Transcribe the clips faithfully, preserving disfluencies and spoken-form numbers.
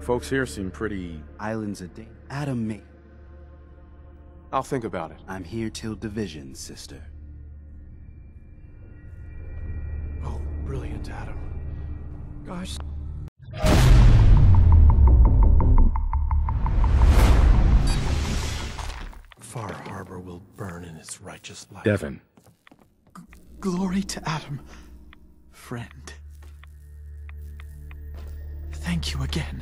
Folks here seem pretty... Islands a day. Adam me. I'll think about it. I'm here till division, sister. Oh, brilliant, Adam. Gosh. Far Harbor will burn in its righteous light. Devin. G glory to Adam, friend. Thank you again.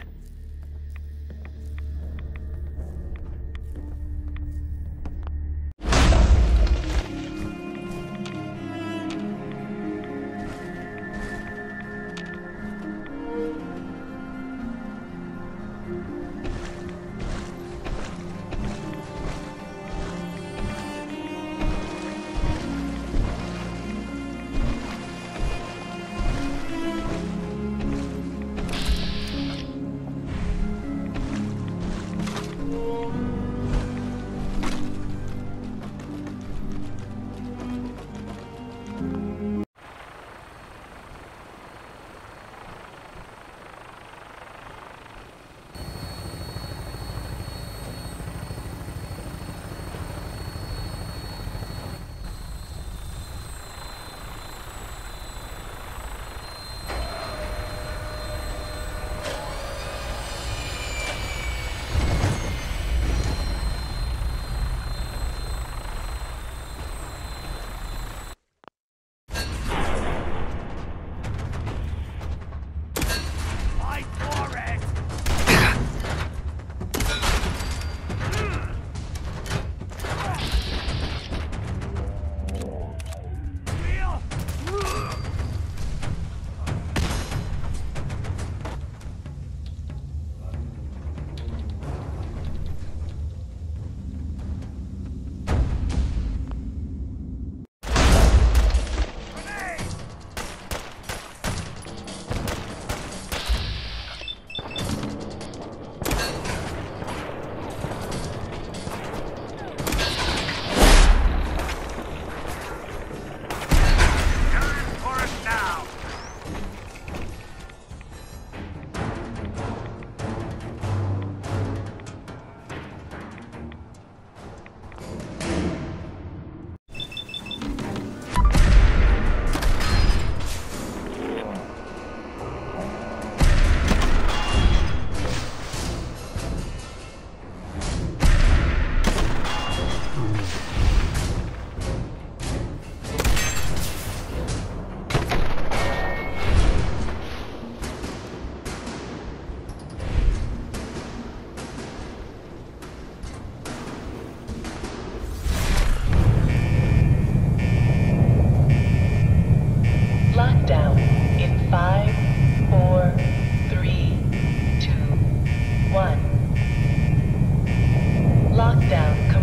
Lockdown in five, four, three, two, one. Lockdown